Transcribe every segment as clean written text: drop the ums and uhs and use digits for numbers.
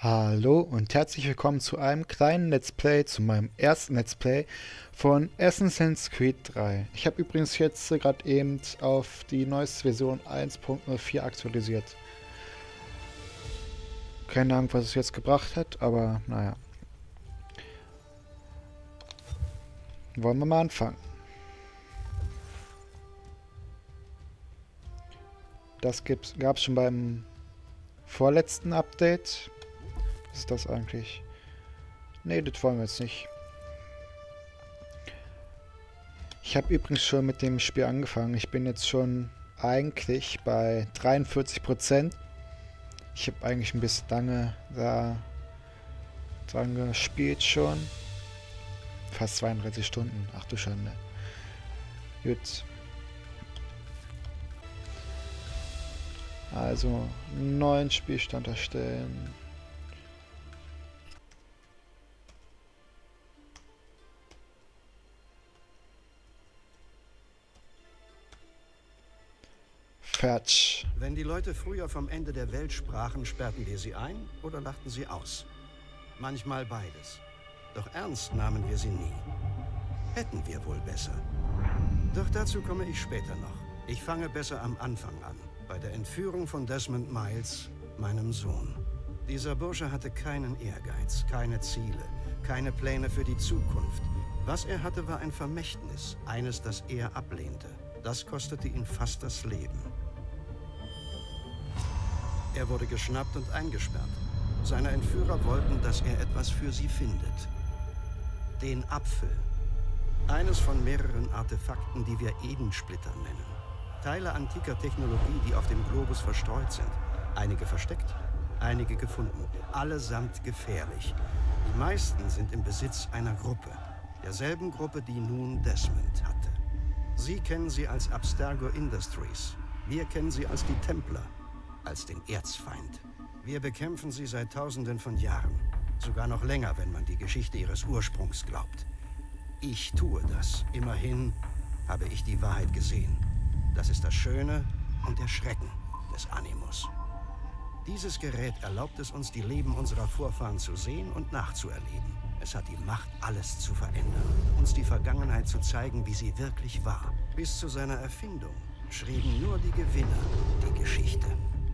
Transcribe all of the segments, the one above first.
Hallo und herzlich willkommen zu einem kleinen Let's Play, zu meinem ersten Let's Play von Assassin's Creed 3. Ich habe übrigens jetzt gerade eben auf die neueste Version 1.04 aktualisiert. Keine Ahnung, was es jetzt gebracht hat, aber naja. Wollen wir mal anfangen. Das gab es schon beim vorletzten Update. Was ist das eigentlich? Ne, das wollen wir jetzt nicht. Ich habe übrigens schon mit dem Spiel angefangen. Ich bin jetzt schon eigentlich bei 43%. Ich habe eigentlich ein bisschen lange da dran gespielt schon. Fast 32 Stunden. Ach du Schande. Gut. Also, neuen Spielstand erstellen. Fertig. Wenn die Leute früher vom Ende der Welt sprachen, sperrten wir sie ein oder lachten sie aus. Manchmal beides. Doch ernst nahmen wir sie nie. Hätten wir wohl besser. Doch dazu komme ich später noch. Ich fange besser am Anfang an. Bei der Entführung von Desmond Miles, meinem Sohn. Dieser Bursche hatte keinen Ehrgeiz, keine Ziele, keine Pläne für die Zukunft. Was er hatte, war ein Vermächtnis, eines, das er ablehnte. Das kostete ihn fast das Leben. Er wurde geschnappt und eingesperrt. Seine Entführer wollten, dass er etwas für sie findet. Den Apfel. Eines von mehreren Artefakten, die wir Edensplitter nennen. Teile antiker Technologie, die auf dem Globus verstreut sind. Einige versteckt, einige gefunden. Allesamt gefährlich. Die meisten sind im Besitz einer Gruppe. Derselben Gruppe, die nun Desmond hatte. Sie kennen sie als Abstergo Industries. Wir kennen sie als die Templer. Als den Erzfeind. Wir bekämpfen sie seit Tausenden von Jahren. Sogar noch länger, wenn man die Geschichte ihres Ursprungs glaubt. Ich tue das. Immerhin habe ich die Wahrheit gesehen. Das ist das Schöne und der Schrecken des Animus. Dieses Gerät erlaubt es uns, die Leben unserer Vorfahren zu sehen und nachzuerleben. Es hat die Macht, alles zu verändern. Uns die Vergangenheit zu zeigen, wie sie wirklich war. Bis zu seiner Erfindung schrieben nur die Gewinner die Geschichte.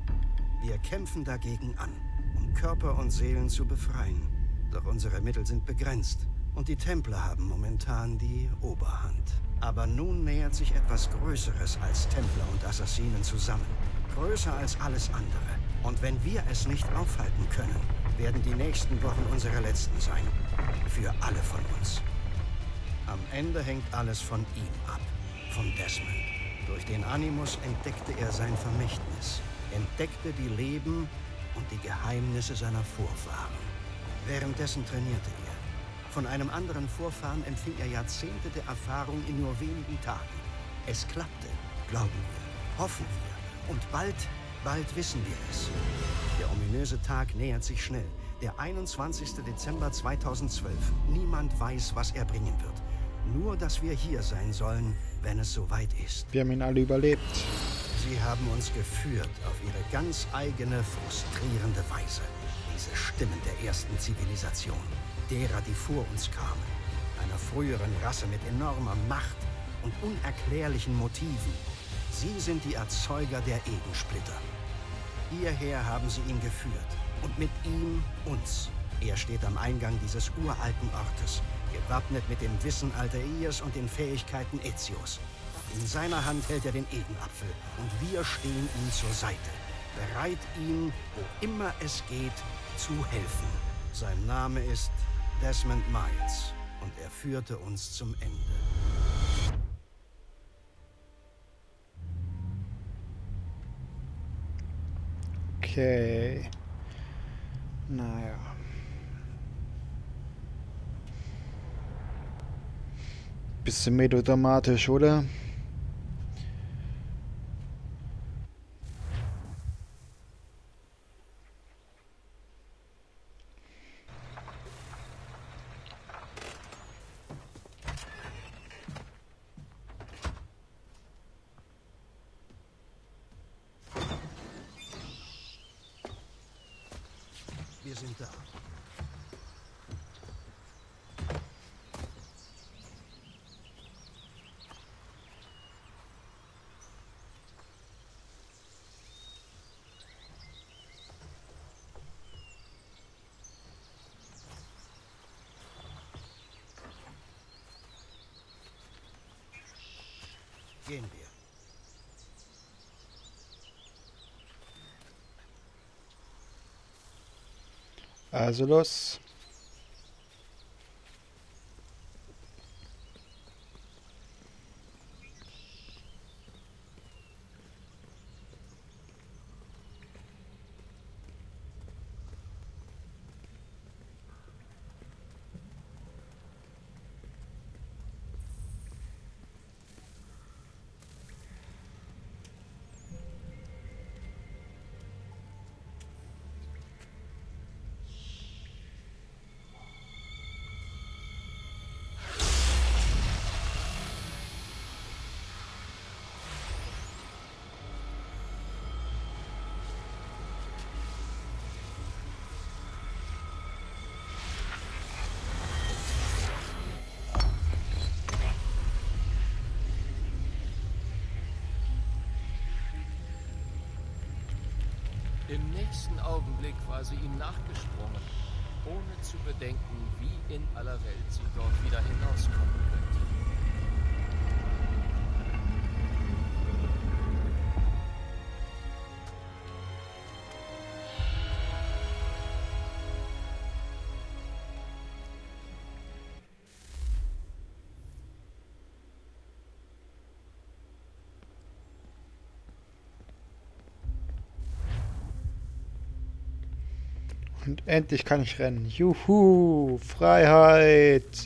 Wir kämpfen dagegen an, um Körper und Seelen zu befreien. Doch unsere Mittel sind begrenzt und die Templer haben momentan die Oberhand. Aber nun nähert sich etwas Größeres als Templer und Assassinen zusammen. Größer als alles andere. Und wenn wir es nicht aufhalten können, werden die nächsten Wochen unsere letzten sein. Für alle von uns. Am Ende hängt alles von ihm ab. Von Desmond. Durch den Animus entdeckte er sein Vermächtnis. Entdeckte die Leben und die Geheimnisse seiner Vorfahren. Währenddessen trainierte er. Von einem anderen Vorfahren empfing er Jahrzehnte der Erfahrung in nur wenigen Tagen. Es klappte, glauben wir, hoffen wir. Und bald wissen wir es. Der ominöse Tag nähert sich schnell. Der 21. Dezember 2012. Niemand weiß, was er bringen wird. Nur, dass wir hier sein sollen, wenn es soweit ist. Wir haben ihn alle überlebt. Sie haben uns geführt auf ihre ganz eigene, frustrierende Weise. Diese Stimmen der ersten Zivilisation, derer, die vor uns kamen. Einer früheren Rasse mit enormer Macht und unerklärlichen Motiven. Sie sind die Erzeuger der Edensplitter. Hierher haben sie ihn geführt. Und mit ihm uns. Er steht am Eingang dieses uralten Ortes, gewappnet mit dem Wissen Altairs und den Fähigkeiten Ezio's. In seiner Hand hält er den Edenapfel und wir stehen ihm zur Seite, bereit ihm, wo immer es geht, zu helfen. Sein Name ist Desmond Miles und er führte uns zum Ende. Okay. Naja. Bisschen melodramatisch, oder? Wir sind da. Gehen wir. Also los. Im nächsten Augenblick war sie ihm nachgesprungen, ohne zu bedenken, wie in aller Welt sie dort wieder hinauskommen könnte. Und endlich kann ich rennen. Juhu, Freiheit.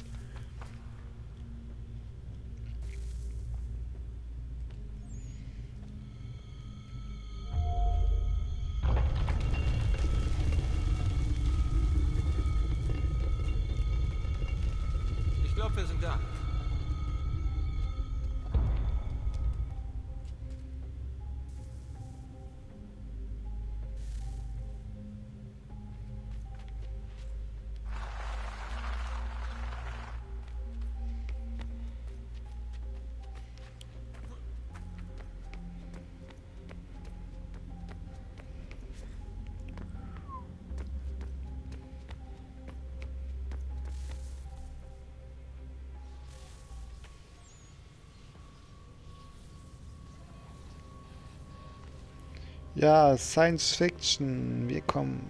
Ich glaube, wir sind da. Ja, Science Fiction. Wir kommen.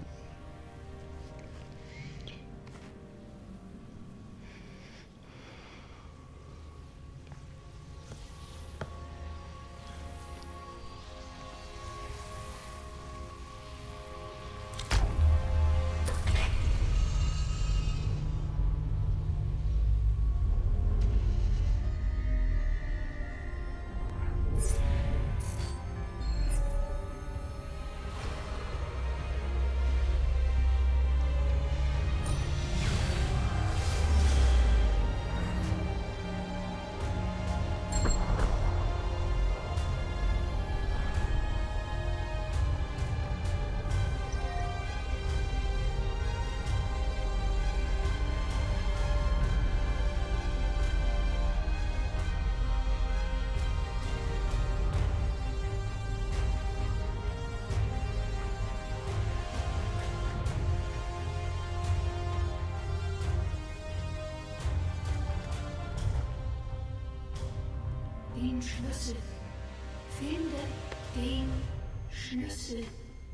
Den Schlüssel. Finde den Schlüssel.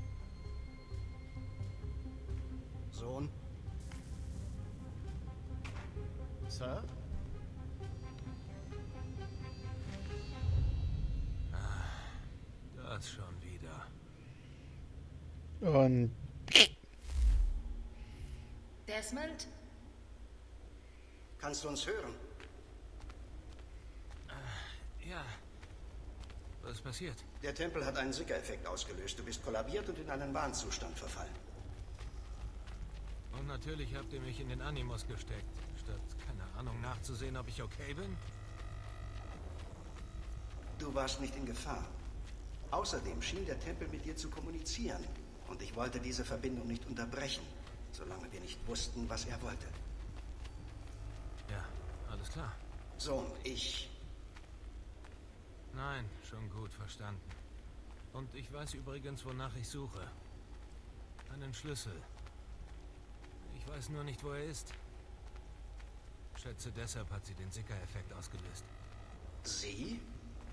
Sohn? Sir? Das schon wieder. Und Desmond? Kannst du uns hören? Ja. Was ist passiert? Der Tempel hat einen Sicker-Effekt ausgelöst. Du bist kollabiert und in einen Wahnzustand verfallen. Und natürlich habt ihr mich in den Animus gesteckt, statt, keine Ahnung, nachzusehen, ob ich okay bin. Du warst nicht in Gefahr. Außerdem schien der Tempel mit dir zu kommunizieren. Und ich wollte diese Verbindung nicht unterbrechen. solange wir nicht wussten, was er wollte. Ja, alles klar. So, ich... Nein, schon gut verstanden. Und ich weiß übrigens, wonach ich suche. Einen Schlüssel. Ich weiß nur nicht, wo er ist. Schätze, deshalb hat sie den Sicker-Effekt ausgelöst. Sie?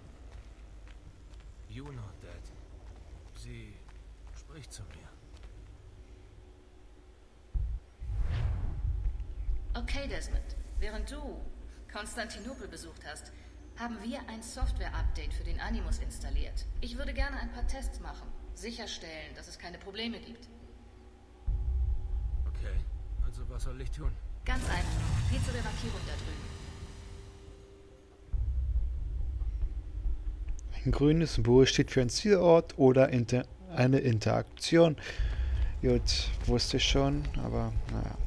You know that. Sie spricht zu mir. Okay, Desmond. Während du Konstantinopel besucht hast, haben wir ein Software-Update für den Animus installiert. Ich würde gerne ein paar Tests machen. Sicherstellen, dass es keine Probleme gibt. Okay, also was soll ich tun? Ganz einfach. Geh zu der Markierung da drüben. Ein grünes Symbol steht für einen Zielort oder eine Interaktion. Gut, wusste ich schon, aber naja.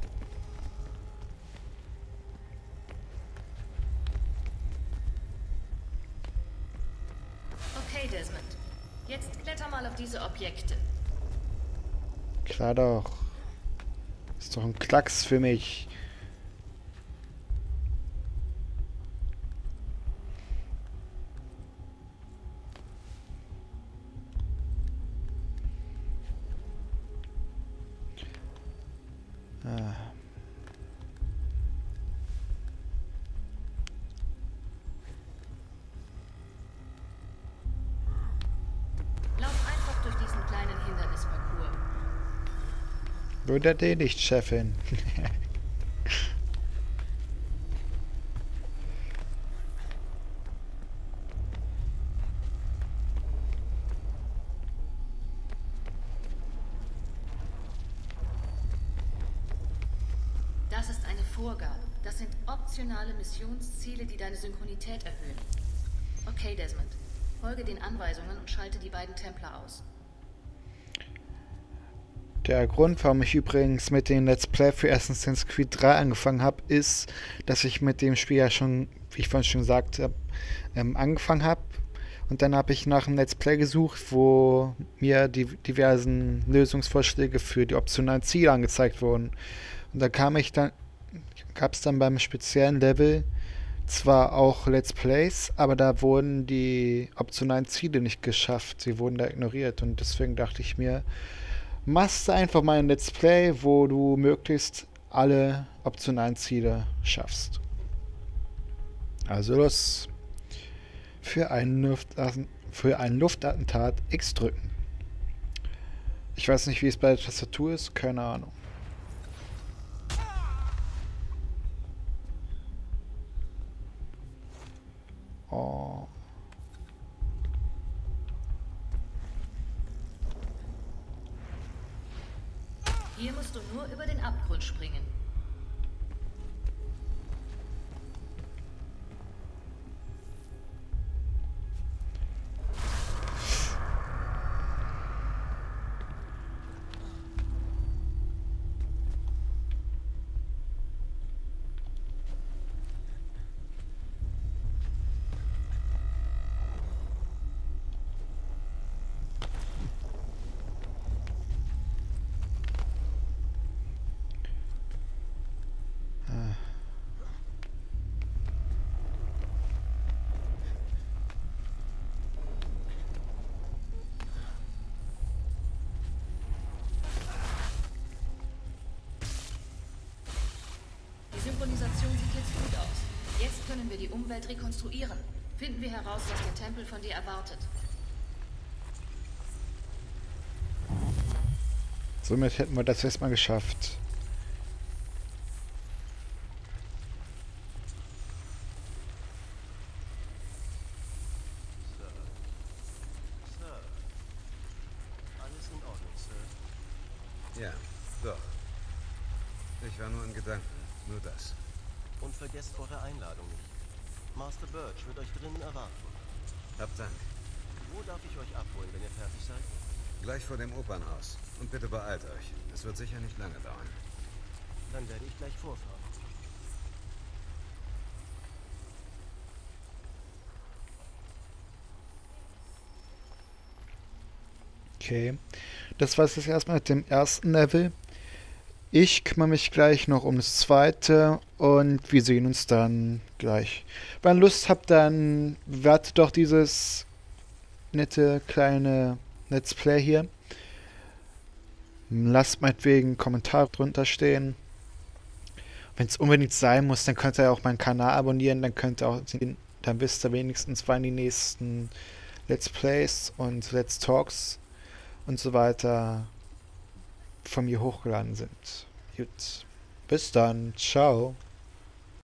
Okay, Desmond. Jetzt kletter mal auf diese Objekte. Klar doch. Ist doch ein Klacks für mich. Ah. Lauf einfach durch diesen kleinen Hindernisparcours. Würde den nicht, Chefin. Das ist eine Vorgabe. Das sind optionale Missionsziele, die deine Synchronität erhöhen. Okay, Desmond. Folge den Anweisungen und schalte die beiden Templer aus. Der Grund, warum ich übrigens mit dem Let's Play für Assassin's Creed 3 angefangen habe, ist, dass ich mit dem Spiel ja schon, wie ich vorhin schon gesagt habe, angefangen habe. Und dann habe ich nach einem Let's Play gesucht, wo mir die diversen Lösungsvorschläge für die optionalen Ziele angezeigt wurden. Und da gab es dann beim speziellen Level zwar auch Let's Plays, aber da wurden die optionalen Ziele nicht geschafft. Sie wurden da ignoriert. Und deswegen dachte ich mir, machst du einfach mal ein Let's Play, wo du möglichst alle optionalen Ziele schaffst. Also los. Für ein Luftattentat X drücken. Ich weiß nicht, wie es bei der Tastatur ist, keine Ahnung. Oh. Hier musst du nur über den Abgrund springen. Die Synchronisation sieht jetzt gut aus. Jetzt können wir die Umwelt rekonstruieren. Finden wir heraus, was der Tempel von dir erwartet. Somit hätten wir das erstmal geschafft. Sir. Alles in Ordnung, Sir. Ja, doch. Ich war nur in Gedanken. Nur das. Und vergesst eure Einladung nicht. Master Birch wird euch drinnen erwarten. Hab Dank. Wo darf ich euch abholen, wenn ihr fertig seid? Gleich vor dem Opernhaus. Und bitte beeilt euch. Es wird sicher nicht lange dauern. Dann werde ich gleich vorfahren. Okay. Das war es jetzt erstmal mit dem ersten Level. Ich kümmere mich gleich noch um das zweite und wir sehen uns dann gleich. Wenn ihr Lust habt, dann bewertet doch dieses nette kleine Let's Play hier. Lasst meinetwegen einen Kommentar drunter stehen. Wenn es unbedingt sein muss, dann könnt ihr auch meinen Kanal abonnieren, dann könnt ihr auch sehen, dann wisst ihr wenigstens, wann die nächsten Let's Plays und Let's Talks und so weiter von mir hochgeladen sind. Gut. Bis dann. Ciao.